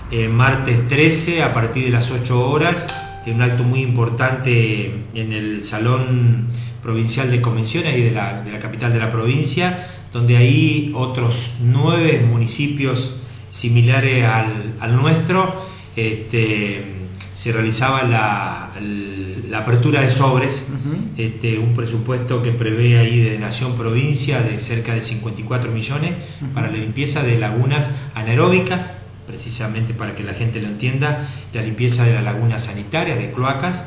martes 13 a partir de las 8 horas, un acto muy importante en el Salón Provincial de Convenciones de la capital de la provincia, donde ahí otros 9 municipios similares al nuestro se realizaba la apertura de sobres, un presupuesto que prevé ahí de Nación Provincia de cerca de 54 millones para la limpieza de lagunas anaeróbicas, precisamente para que la gente lo entienda, la limpieza de las lagunas sanitarias, de cloacas.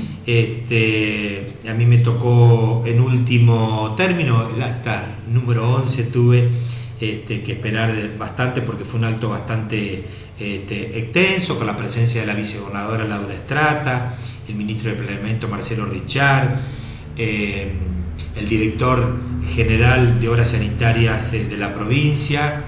A mí me tocó en último término, el acta número 11 tuve que esperar bastante porque fue un acto bastante extenso, con la presencia de la vicegobernadora Laura Estrata, el ministro de Planeamiento Marcelo Richard, el director general de Obras Sanitarias de la provincia,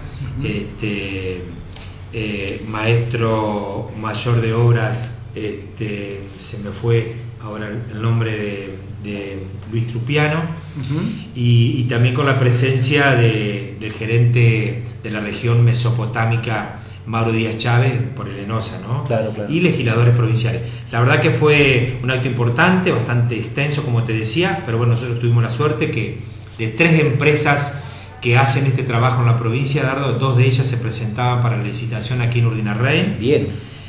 maestro mayor de obras, se me fue ahora el nombre de Luis Trupiano, y también con la presencia del gerente de la región mesopotámica, Mauro Díaz Chávez, por el ENOSA, ¿no? Claro. Y legisladores provinciales. La verdad que fue un acto importante, bastante extenso, como te decía, pero bueno, nosotros tuvimos la suerte que de 3 empresas que hacen este trabajo en la provincia, Dardo, 2 de ellas se presentaban para la licitación aquí en Urdinarrain. Bien.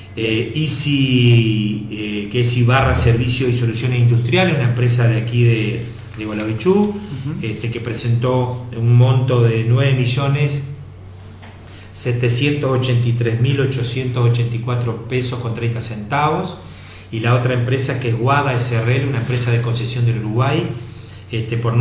ICI, que es Ibarra Servicios y Soluciones Industriales, una empresa de aquí de Gualeguaychú, que presentó un monto de 9.783.884 pesos con 30 centavos, y la otra empresa que es Guada SRL, una empresa de concesión del Uruguay, por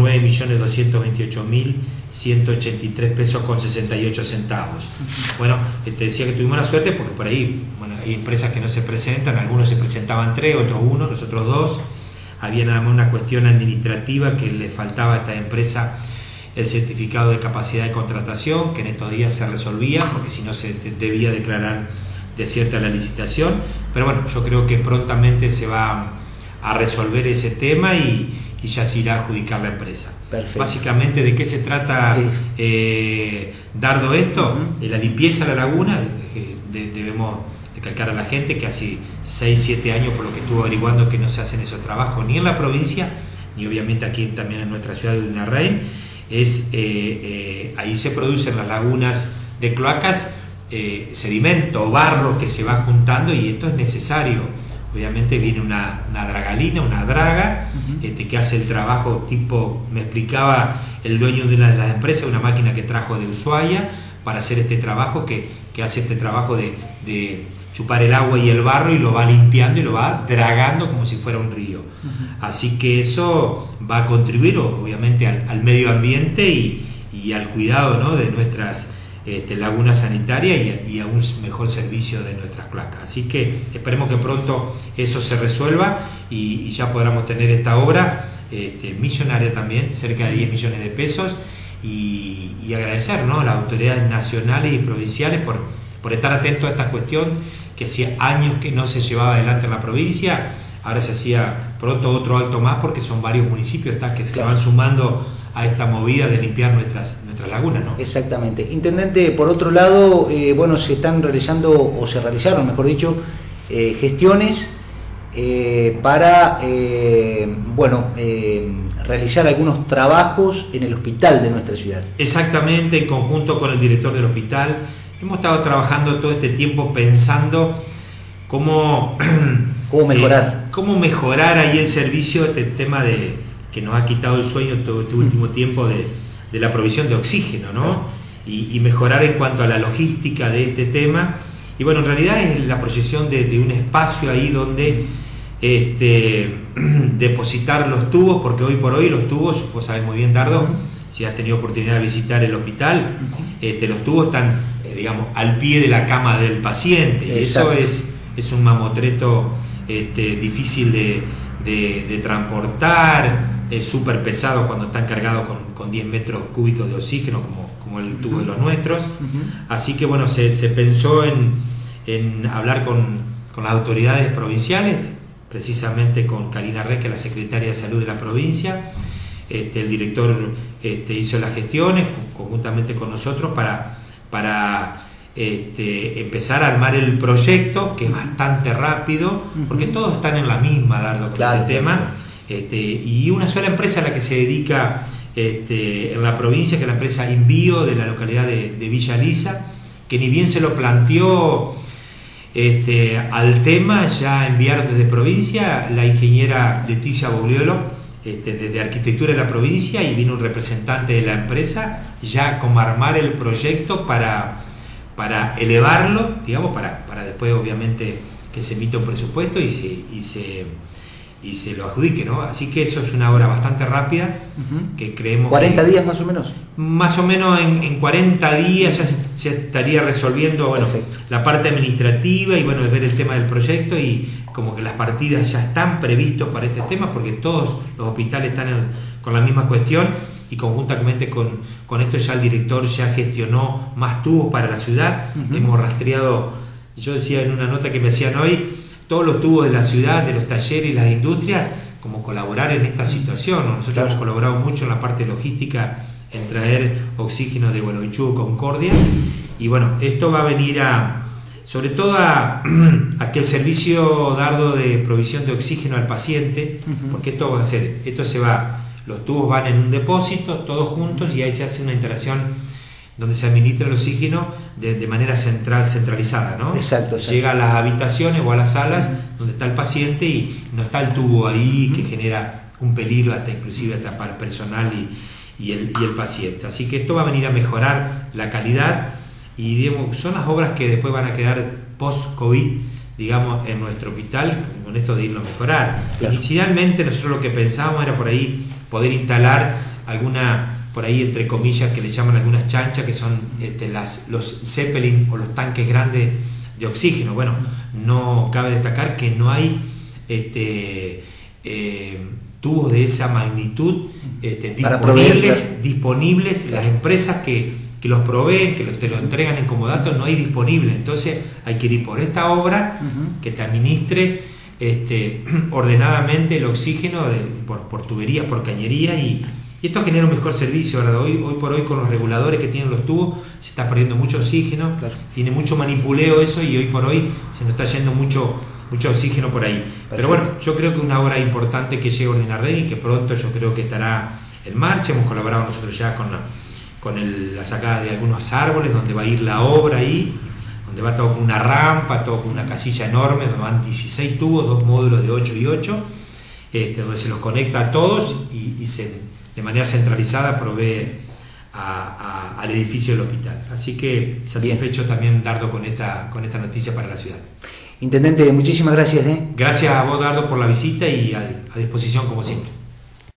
9.228.183 pesos con 68 centavos. Bueno, te decía que tuvimos la suerte porque por ahí, bueno, hay empresas que no se presentan, algunos se presentaban 3, otros 1, nosotros 2. Había nada más una cuestión administrativa que le faltaba a esta empresa, el certificado de capacidad de contratación, que en estos días se resolvía, porque si no se debía declarar desierta la licitación. Pero bueno, yo creo que prontamente se va a resolver ese tema y ya se irá a adjudicar la empresa. Perfecto. Básicamente, ¿de qué se trata, Dardo, esto? De la limpieza de la laguna. Debemos recalcar a la gente que hace 6-7 años, por lo que estuvo averiguando, que no se hacen esos trabajos ni en la provincia, ni obviamente aquí también en nuestra ciudad de Urdinarrain. Ahí se producen las lagunas de cloacas, sedimento, barro que se va juntando, y esto es necesario. Obviamente viene una dragalina, una draga, que hace el trabajo tipo, me explicaba el dueño de una de las empresas, una máquina que trajo de Ushuaia para hacer este trabajo, que hace este trabajo de chupar el agua y el barro y lo va limpiando y lo va dragando como si fuera un río. Así que eso va a contribuir obviamente al medio ambiente y al cuidado, ¿no?, de nuestras lagunas sanitarias y a un mejor servicio de nuestras cloacas. Así que esperemos que pronto eso se resuelva y ya podamos tener esta obra millonaria también, cerca de 10 millones de pesos, y agradecer, ¿no?, a las autoridades nacionales y provinciales por estar atentos a esta cuestión que hacía años que no se llevaba adelante en la provincia. Ahora se hacía pronto otro acto más, porque son varios municipios que se van sumando a esta movida de limpiar nuestras lagunas, ¿no? Exactamente. Intendente, por otro lado, bueno, se están realizando, o se realizaron, mejor dicho, gestiones para realizar algunos trabajos en el hospital de nuestra ciudad. Exactamente, en conjunto con el director del hospital. Hemos estado trabajando todo este tiempo pensando cómo mejorar. Cómo mejorar ahí el servicio, este tema que nos ha quitado el sueño todo este último tiempo de la provisión de oxígeno, ¿no? Y mejorar en cuanto a la logística de este tema. Y bueno, en realidad es la proyección de un espacio ahí donde depositar los tubos, porque hoy por hoy los tubos, vos sabés muy bien, Dardo, si has tenido oportunidad de visitar el hospital, los tubos están, digamos, al pie de la cama del paciente. Y eso es un mamotreto difícil de transportar, es súper pesado cuando están cargados con 10 metros cúbicos de oxígeno, como el tubo de los nuestros. Así que bueno, se pensó en hablar con las autoridades provinciales, precisamente con Karina Rey, que es la secretaria de Salud de la provincia. El director hizo las gestiones conjuntamente con nosotros para empezar a armar el proyecto, que es bastante rápido, porque todos están en la misma, Dardo, con este tema, y una sola empresa a la que se dedica en la provincia, que es la empresa Invío de la localidad de Villa Lisa, que ni bien se lo planteó al tema, ya enviaron desde provincia la ingeniera Leticia Bogliolo, de arquitectura de la provincia, y vino un representante de la empresa ya como armar el proyecto para elevarlo, digamos, para después obviamente que se emita un presupuesto y se lo adjudique, ¿no? Así que eso es una obra bastante rápida, que creemos 40 días más o menos. Más o menos en 40 días ya se estaría resolviendo, bueno, la parte administrativa y bueno, de ver el tema del proyecto, y como que las partidas ya están previstos para este tema, porque todos los hospitales están con la misma cuestión, y conjuntamente con esto ya el director ya gestionó más tubos para la ciudad. Hemos rastreado, yo decía en una nota que me hacían hoy, todos los tubos de la ciudad, de los talleres y las industrias, como colaborar en esta situación. Nosotros hemos colaborado mucho en la parte logística, en traer oxígeno de Gualeguaychú, Concordia, y bueno, esto va a venir sobre todo a que el servicio, Dardo, de provisión de oxígeno al paciente, porque esto va a ser, los tubos van en un depósito, todos juntos, y ahí se hace una instalación donde se administra el oxígeno de manera centralizada, ¿no? Exacto. Llega a las habitaciones o a las salas donde está el paciente, y no está el tubo ahí que genera un peligro inclusive para el personal y el paciente. Así que esto va a venir a mejorar la calidad, y digamos, son las obras que después van a quedar post-COVID, digamos, en nuestro hospital, con esto de irlo a mejorar. Inicialmente nosotros lo que pensábamos era por ahí poder instalar alguna, por ahí entre comillas, que le llaman algunas chanchas, que son los Zeppelin o los tanques grandes de oxígeno. Bueno, no cabe destacar que no hay tubos de esa magnitud disponibles. Las empresas que los proveen, que te lo entregan en comodato, no hay disponible. Entonces hay que ir por esta obra que te administre ordenadamente el oxígeno por tubería, por cañería, y esto genera un mejor servicio. ¿Verdad? Hoy por hoy, con los reguladores que tienen los tubos, se está perdiendo mucho oxígeno, tiene mucho manipuleo eso, y hoy por hoy se nos está yendo mucho oxígeno por ahí. Perfecto. Pero bueno, yo creo que una obra importante que llega a Ordinarren, y que pronto yo creo que estará en marcha. Hemos colaborado nosotros ya con la sacada de algunos árboles, donde va a ir la obra ahí, donde va todo con una rampa, todo con una casilla enorme, donde van 16 tubos, 2 módulos de 8 y 8, donde se los conecta a todos y de manera centralizada provee al edificio del hospital. Así que satisfecho también, Dardo, con esta noticia para la ciudad. Intendente, muchísimas gracias. Gracias a vos, Dardo, por la visita, y a disposición como siempre.